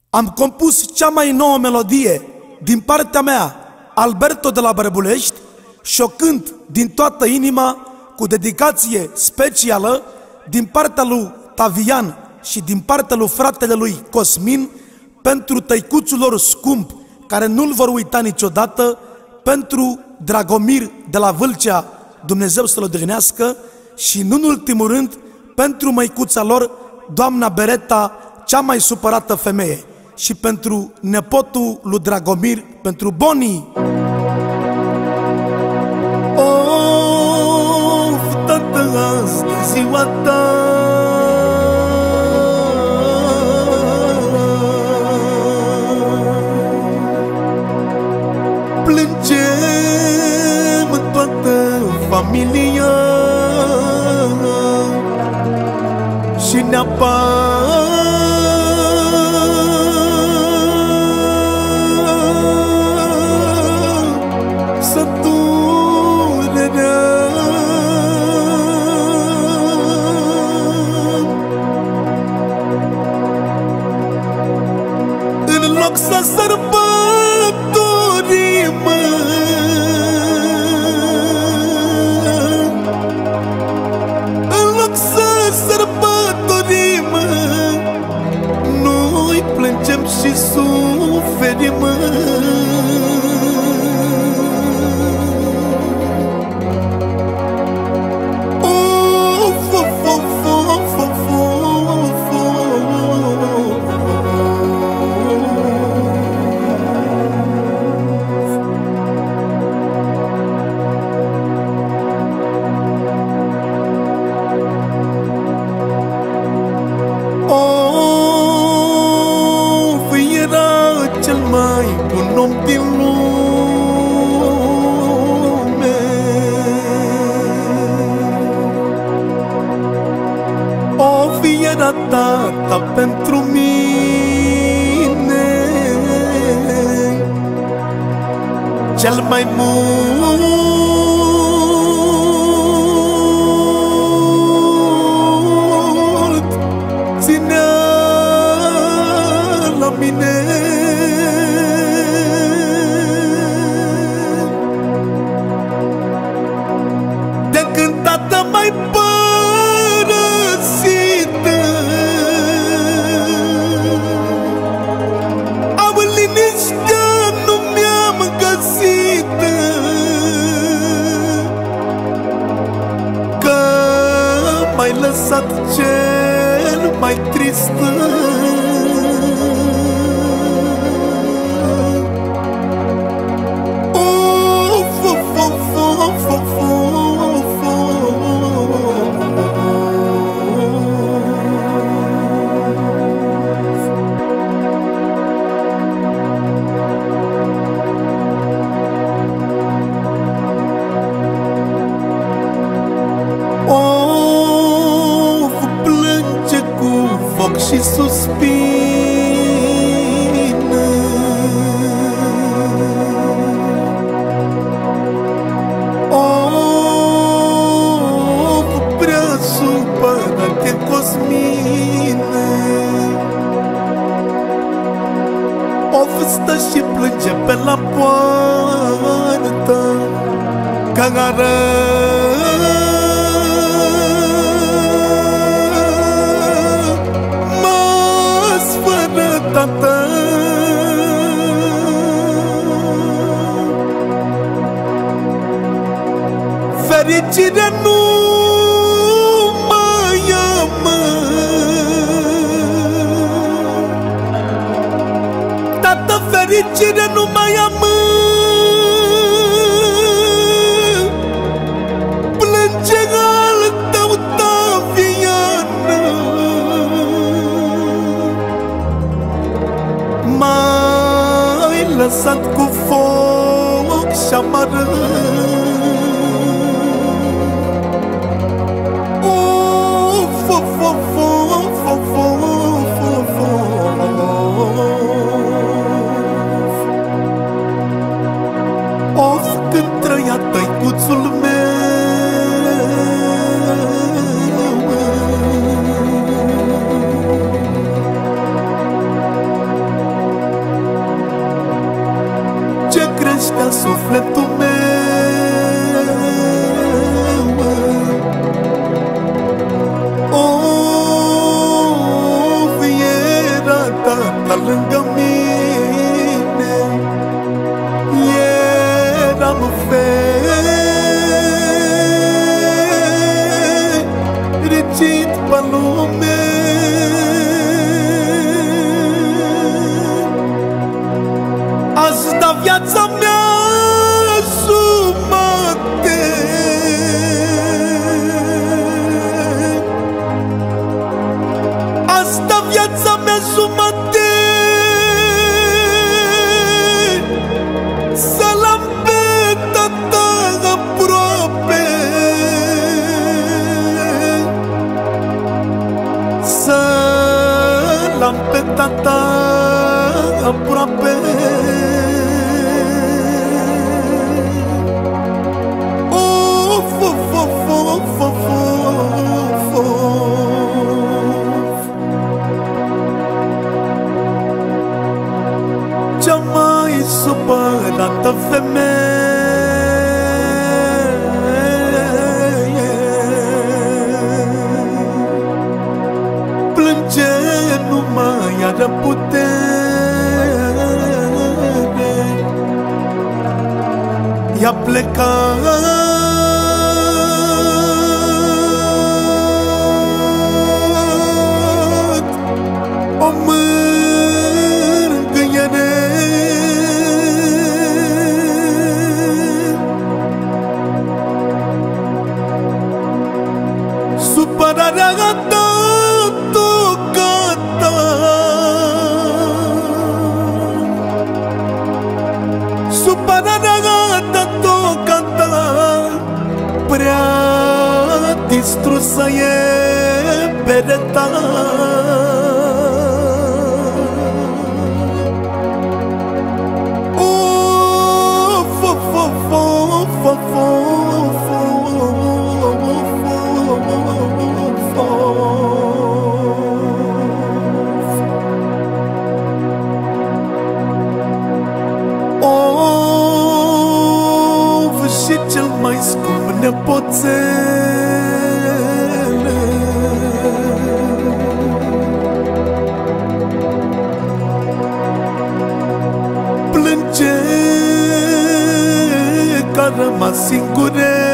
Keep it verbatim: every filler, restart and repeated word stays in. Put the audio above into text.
Am compus cea mai nouă melodie din partea mea, Alberto de la Bărbulești, și o cânt din toată inima cu dedicație specială din partea lui Tavian și din partea lui fratele lui Cosmin pentru tăicuțul lor scump, care nu-l vor uita niciodată, pentru Dragomir de la Vâlcea, Dumnezeu să-l odihnească, și nu în ultimul rând pentru măicuța lor, doamna Bereta, cea mai supărată femeie, și pentru nepotul lui Dragomir, pentru Boni. Of, tată, astăzi ziua ta, plângem toată familia și ne apasă durerea. În loc să sărbătorim, în loc să sărbătorim, noi plângem și suferim. Of, of, of, of, of, of, of, era cel mai bun om din lume. Of, era tata pentru mine, cel mai mult ținea la mine. De când tata m-ai părăsit, am liniștea nu mi-am găsit, că m-ai lăsat cel mai trist. Of, of, of, of, of, of, of, plânge cu foc și suspină. Of, prea supărat-e Cosmine. Of, stă și plânge pe la poartă, ca rămas fără tată. Fericirea nu mai am, tată, fericirea nu mai am. Plânge al tău, Tavian, m-ai lăsat cu foc și amară. Of, of, of, of, of, of, of, of, când trăia tăicuțul meu. sufletul meu. Oh, era tata lângă mine, eram fericit pe lume. Azi da viața mea jumate, azi da viața mea jumate, să-l am pe tata aproape, să-l am pe tata aproape. Of, of, of, of, of, of. Cea mai supărată femeie plânge, nu mai are putere, i-a plecat o mângâiere. Supărarea ta tocată, supărarea ta tocată, prea distrusă e pereta. Of, of, of, of, of, of, și cel mai scump nepoțele plânge că a rămas singure.